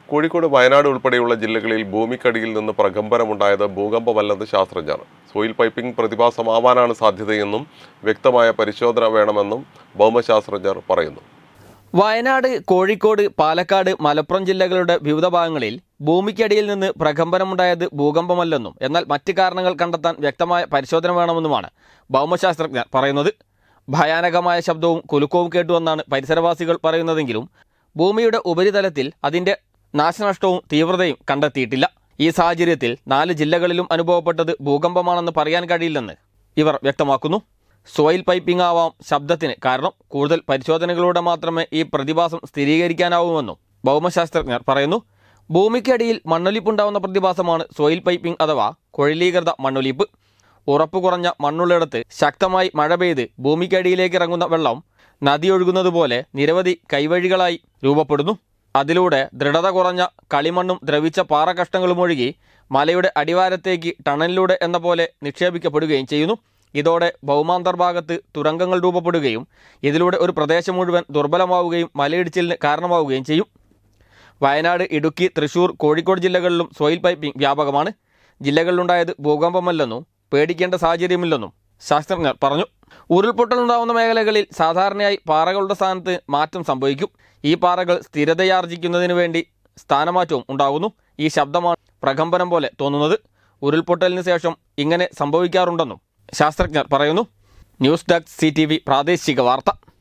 കോഴിക്കോട്, വയനാട് ഉൾപ്പെടെയുള്ള ജില്ലകളിൽ ഭൂമിക്കടിയിൽ നിന്ന് പ്രകമ്പനമുണ്ടായത് ഭൂകമ്പമല്ലെന്ന് ശാസ്ത്രജ്ഞർ. സോയിൽ പൈപ്പിംഗ് പ്രതിഭാസമാവാനാണ് സാധ്യതയെന്നും വ്യക്തമായ പരിശോധന വേണമെന്നും ഭൗമശാസ്ത്രജ്ഞർ പറയുന്നു. വയനാട്, കോഴിക്കോട്, പാലക്കാട്, മലപ്പുറം ജില്ലകളുടെ വിവിധ ഭാഗങ്ങളിൽ ഭൂമിക്കടിയിൽ നിന്ന് പ്രകമ്പനമുണ്ടായത് ഭൂകമ്പമല്ലെന്നും എന്നാൽ മറ്റ് കാരണങ്ങൾ കണ്ടെത്താൻ വ്യക്തമായ പരിശോധന വേണമെന്നുമാണ് ഭൗമശാസ്ത്രജ്ഞർ പറയുന്നത്. ഭയാനകമായ ശബ്ദവും കുലുക്കവും കേട്ടുവെന്നാണ് പരിസരവാസികൾ പറയുന്നതെങ്കിലും ഭൂമിയുടെ ഉപരിതലത്തിൽ അതിൻ്റെ നാശനഷ്ടവും തീവ്രതയും കണ്ടെത്തിയിട്ടില്ല. ഈ സാഹചര്യത്തിൽ 4 ജില്ലകളിലും അനുഭവപ്പെട്ടത് ഭൂകമ്പമാണെന്ന് പറയാൻ കഴിയില്ലെന്ന് ഇവർ വ്യക്തമാക്കുന്നു. സോയിൽ പൈപ്പിംഗ് ആവാം ശബ്ദത്തിന് കാരണം. കൂടുതൽ പരിശോധനകളിലൂടെ മാത്രമേ ഈ പ്രതിഭാസം സ്ഥിരീകരിക്കാനാവുമെന്നും ഭൗമശാസ്ത്രജ്ഞർ പറയുന്നു. ഭൂമിക്കടിയിൽ മണ്ണൊലിപ്പുണ്ടാവുന്ന പ്രതിഭാസമാണ് സോയിൽ പൈപ്പിംഗ് അഥവാ കുഴലീകൃത മണ്ണൊലിപ്പ്. ഉറപ്പ് കുറഞ്ഞ മണ്ണുള്ളിടത്ത് ശക്തമായി മഴ പെയ്ത് ഭൂമിക്കടിയിലേക്ക് ഇറങ്ങുന്ന വെള്ളം നദിയൊഴുകുന്നത് പോലെ നിരവധി കൈവഴികളായി രൂപപ്പെടുന്നു. അതിലൂടെ ദൃഢത കുറഞ്ഞ കളിമണ്ണും ദ്രവിച്ച പാറകഷ്ണങ്ങളും ഒഴുകി മലയുടെ അടിവാരത്തേക്ക് ടണലിലൂടെ എന്ന പോലെ നിക്ഷേപിക്കപ്പെടുകയും ചെയ്യുന്നു. ഇതോടെ ഭൗമാന്തർഭാഗത്ത് തുരങ്കങ്ങൾ രൂപപ്പെടുകയും ഇതിലൂടെ ഒരു പ്രദേശം മുഴുവൻ ദുർബലമാവുകയും മലയിടിച്ചിലിന് കാരണമാവുകയും ചെയ്യും. വയനാട്, ഇടുക്കി, തൃശൂർ, കോഴിക്കോട് ജില്ലകളിലും സോയിൽ പൈപ്പിംഗ് വ്യാപകമാണ്. ജില്ലകളിലുണ്ടായത് ഭൂകമ്പമല്ലെന്നും പേടിക്കേണ്ട സാഹചര്യമില്ലെന്നും ശാസ്ത്രജ്ഞർ പറഞ്ഞു. ഉരുൾപൊട്ടലുണ്ടാവുന്ന മേഖലകളിൽ സാധാരണയായി പാറകളുടെ സ്ഥാനത്ത് മാറ്റം സംഭവിക്കും. ഈ പാറകൾ സ്ഥിരതയാർജിക്കുന്നതിന് വേണ്ടി സ്ഥാനമാറ്റവും ഉണ്ടാകുന്നു. ഈ ശബ്ദമാണ് പ്രകമ്പനം പോലെ തോന്നുന്നത്. ഉരുൾപൊട്ടലിന് ശേഷം ഇങ്ങനെ സംഭവിക്കാറുണ്ടെന്നും ശാസ്ത്രജ്ഞർ പറയുന്നു. ന്യൂസ് ഡെസ്ക് CTV പ്രാദേശിക വാർത്ത.